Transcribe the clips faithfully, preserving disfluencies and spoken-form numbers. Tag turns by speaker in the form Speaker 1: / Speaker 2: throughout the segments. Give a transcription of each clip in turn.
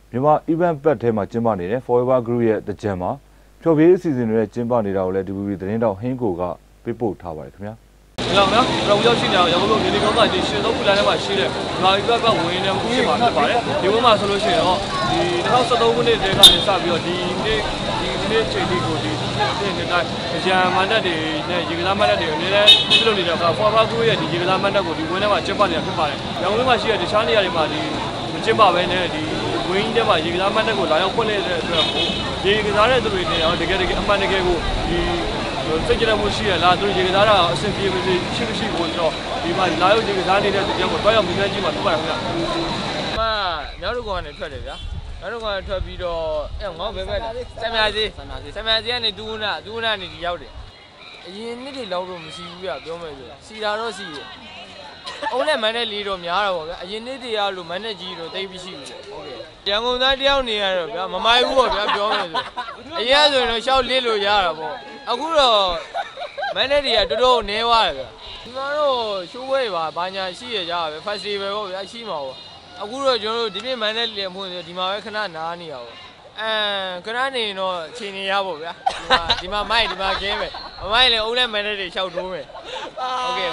Speaker 1: မြန်မာ event ပတ်ထဲမှာကျင်းပနေတဲ့ Forever Group ရဲ့တကြံမှာဖျော်ဖြေရေးအစီအစဉ်တွေနဲ့ကျင်းပနေတာကိုလည်း D B B သတင်းတောက်ဟင်းကိုကပေးပို့ထားပါတယ်ခင်ဗျာ
Speaker 2: ဒီလောက်နော်ကျွန်တော်ရောက်ရှိနေတာရောလို့မြေလေးကောင်းကဒီရှင်သုံးခုလမ်းထဲမှာရှိတဲ့မြန်မာ event ပတ်ဝင်နေမှုဖြစ်မှာဖြစ်ပါတယ်ဒီဝင်းမှာဆိုလို့ရှိရင်တော့ဒီ၂၀၁၃ခုနှစ်တည်းကနေစပြီးတော့ဒီနေ့ဒီနေ့ချိန်လေးကိုဒီနေ့နေ့တိုင်းကြံမန္တတွေနဲ့ရေကစားမန္တတွေအများနဲ့ပြုလုပ်နေတဲ့ Forever Group ရဲ့ဒီရေကစားမန္တကိုဒီဝင်းထဲမှာကျင်းပနေတာဖြစ်ပါတယ်။ရောင်ဝင်းမှာရှိတဲ့တခြားနေရာတွေမှာဒီမကျင်းပဘဲနဲ့ဒီဝင်းထဲမှာရေကစားမန္တကိုလာရောက်ဖွင့်နေတဲ့အတွက်ကိုရေကစားတဲ့သူတွေနဲ့တကယ်တကယ်အမှန်တကယ်ကိုဒီစိတ်ကြည်မှုရှိရလားသူရေကစားတာအဆင်ပြေမရှိရှိမရှိကိုတော့ဒီမှာလာရောက်ရေကစားနေတဲ့သူတွေကိုတွားရောက်မြင်မြင်ကြည့်မှာဖြစ်ပါတယ်ခင်ဗျာ။အမမြောက်တို့ကနေထွက်တယ်ဗျာ။နောက်တော့ကထွက်ပြီးတော့အဲငေါ့ဘယ်ဘက်လဲဆမ်မြာစီဆမ်မြာစီဆမ်မြာစီကနေဒူးနာဒူးနာနေဒီရောက်တယ်အရင်နှစ်တွေလောက်တော့မရှိဘူးပြပြောမယ်ဆိုစီတာတော့စီတယ်အုံးနဲ့မန်းနဲ့လေးတော့များတာပေါ့ဗျာအရင်နှစ်တွေရလို့မန်းနဲ့ကြီးတော့တိတ်ပြီးရှိဘူးဟုတ်ကဲ့ရန်ကုန်သားတယောက်နေရတော့ဗျာမမိုက်ဘူးပေါ့ဗျာပြောမယ်ဆိုအရင်ဆိုရင်တော့ရှောက်လစ်လို့ရတာပေါ့အခုတော့မန်းနဲ့တွေကတော်တော်နေသွားတယ်ဗျာဒီမှာတော့ရှိုးဝဲပါဘာညာရှိရကြပါပဲ festival ပေါ့ဗျာရှိမှာပေါ့အခုတော့ကျွန်တော်တို့ဒီပြင်းမန်းနဲ့လည်မှုဒီမှာပဲခဏနားနေရပါအဲခဏနေတော့အချိန်နေရပါဗျာဒီမှာမိုက်ဒီမှာကင်းပဲမမိုက်လည်းအုံးနဲ့မန်းနဲ့တွေရှောက်တိုးမယ်ဟုတ်ကဲ့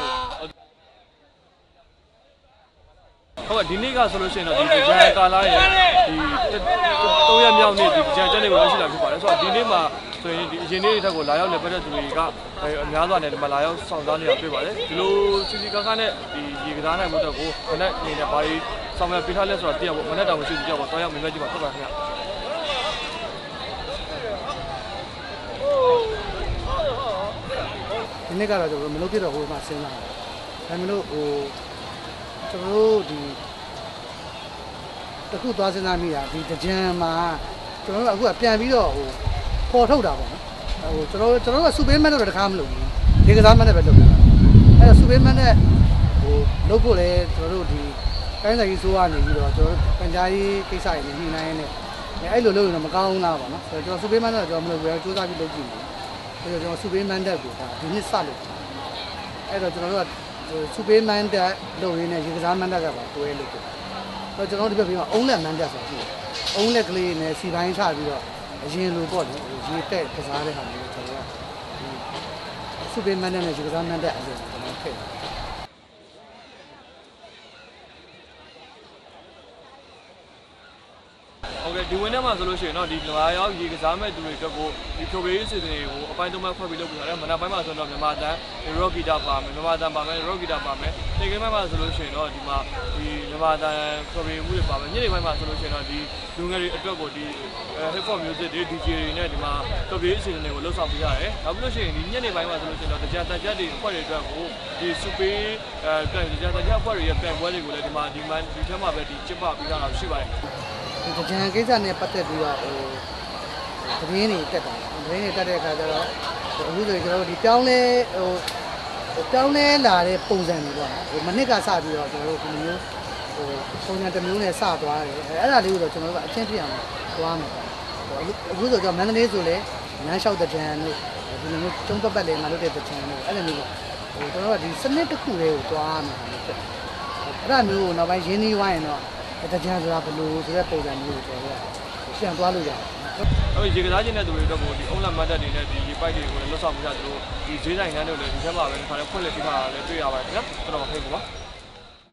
Speaker 2: ဟုတ်ဒီနေ့ကဆိုလို့ရှိရင်တော့ဒီဂျန်ကာလာရဲ့ဒီသုံးရက်မြောက်နေ့ဒီဂျန်ကျက်လေးကိုရောက်ရှိလာဖြစ်ပါတယ်ဆိုတော့ဒီနေ့မှာဆိုရင်ဒီအရင်နေ့တွေထက်ကိုလာရောက်နေပတ်တဲ့သူတွေကအများစွာနဲ့ဒီမှာလာရောက်ဆောင်စားနေတာတွေ့ပါတယ်ဒီလိုစီစီကားကားနဲ့ဒီရေကစားနိုင်မှုတော့ကိုခဏနေနဲ့ဘာကြီးဆောင်ရွက်ပေးထားလဲဆိုတော့တည့်ရပေါ့မနေ့တောင်မရှိဘူးတည့်ရပေါ့တောင်းရောက်မြင်မြင်ကြည့်ပါဖြစ်ပါခင်ဗျာ
Speaker 3: ဒီနေ့ကတော့ကျွန်တော်မလုပ်ပြတော့ဟိုမှာစဉ်းစားတယ်ဒါမလို့ဟိုကျွန်တော်တို့ဒီတခုသွားစဉ်းစားမိတာဒီကြံမှာကျွန်တော်တို့အခုကပြန်ပြီးတော့ဟိုပေါ်ထုတ်တာပေါ့နော်ဟိုကျွန်တော်ကျွန်တော်တို့ကစူပေးမန်တော့တခါမလုပ်ဘူးဒီကစားမန်နဲ့ပဲလုပ်တာအဲ့တော့စူပေးမန်နဲ့ဟိုလုပ်ဖို့လဲကျွန်တော်တို့ဒီတိုင်းဆိုင်ကြီးစိုးကနေပြီးတော့ကျွန်တော်တို့ပန်ကြားရေးကိစ္စတွေညှိနှိုင်းနေတယ်အဲ့လိုလုပ်ရင်တော့မကောင်းလားပေါ့နော်ဆိုတော့ကျွန်တော်စူပေးမန်တော့ကျွန်တော်မလုပ်ဘူးစူးစမ်းပြီးလုပ်ကြည့်တယ်အဲ့တော့ကျွန်တော်စူပေးမန်တက်ကိုဒါဒီနှစ်စလို့အဲ့တော့ကျွန်တော်တို့ကစူပေးမန်တက်လုပ်ရင်းနဲ့ရေကစားမန်တက်ကပါတွဲလုပ်တယ်အဲ့တော့ကျွန်တော်ဒီဘက်ပြီးတော့အုံးလက်မန်တက်ဆိုရှိတယ်အုံးလက်ကလေးနဲ့စီပိုင်းချပြီးတော့အရင်လိုပေါ့လေရေတက်ကစားတဲ့ဟာမျိုးကျွန်တော်ကစူပေးမန်တက်နဲ့ရေကစားမန်တက်အဲ့လိုကျွန်တော်ထည့်
Speaker 2: ဟုတ်ကဲ့ဒီဝင်းထဲမှာဆိုလို့ရှိရင်တော့ဒီမြန်မာရောက်ရေကစားမဲ့သူတွေအတွက်ကိုဒီဖြိုပေးရေးစီစဉ်တွေကိုအပိုင်းသုံးပိုင်းခွဲပြီးလုပ်ပြရတယ်မနက်ပိုင်းမှာဆိုတော့မြန်မာတန်ရော့ဂီတာပါမယ်မြန်မာတန်ပါမယ်ရော့ဂီတာပါမယ်တေကိန်းပိုင်းမှာဆိုလို့ရှိရင်တော့ဒီမှာဒီမြန်မာတန်ဖြိုပေးမှုတွေပါမယ်ညနေပိုင်းမှာဆိုလို့ရှိရင်တော့ဒီလူငယ်တွေအတွက်ကိုဒီ hip hop music တွေ D J တွေနဲ့ဒီမှာဖြိုပေးရေးစီစဉ်တွေကိုလှုပ်ဆောင်ပြရတယ်နောက်ပြီးလို့ရှိရင်ဒီညနေပိုင်းမှာဆိုလို့ရှိရင်တော့တရားတန်ချက်တွေအဖွဲ့တွေအတွက်ကိုဒီစူပေးအဲပြန်တရားတန်ချက်အဖွဲ့တွေရဲ့ပြန်ပွဲတွေကိုလည်းဒီမှာဒီမှာဒီထဲမှာပဲဒီကျင်းပပြီးတာရှိပါတယ်
Speaker 3: ဒီကြံကိစ္စနဲ့ပတ်သက်ပြီးတော့ဟိုသတင်းတွေတက်တာသတင်းတွေတက်တဲ့အခါကျတော့အခုဆိုရင်ကျွန်တော်တို့ဒီပြောင်းလဲဟိုပြောင်းလဲလာတဲ့ပုံစံတွေပေါ့ဟိုမနစ်ကစပြီးတော့ကျွန်တော်တို့ဒီမျိုးဟိုပုံစံတစ်မျိုးနဲ့စသွားတယ်အဲ့ဒါလေးကိုတော့ကျွန်တော်တို့ကအချင်းပြအောင်သွားမယ်ပေါ့အခုဆိုကျွန်တော်မန္တလေးဆိုလဲနန်းလျှောက်တဲ့ကြံတို့ဒီလိုမျိုးကျုံးပတ်ပတ်လေးမှာလုပ်တဲ့ကြံတို့အဲ့လိုမျိုးပေါ့ဟိုကျွန်တော်တို့ကဒီစနစ်တစ်ခုလေးကိုသွားမယ်ဖြစ်အဲ့ဒါမျိုးကိုနောက်ပိုင်းရင်းနှီးဝိုင်းရင်တော့တကြံဆိုတာဘလို့ဆိုတဲ့ပုံစံမျိုးကိုကျွန်တော်တို့ပြန်သွားလို့ရတယ်
Speaker 2: ။ဟုတ်ရေကစားခြင်းတဲ့သူတွေတော့ဒီအုံးလက်မတ်တက်တွေနဲ့ဒီရေပိုက်တွေကိုလည်းလွတ်ဆောင်ပြကြသလိုဒီဈေးဆိုင်တန်းတွေလည်းဒီထဲမှာပဲခါလေးဖွင့်လှစ်ပြထားတာလည်းတွေ့ရပါတယ်ခင်ဗျာ။ကျွန်တော်ဖိတ်ပါ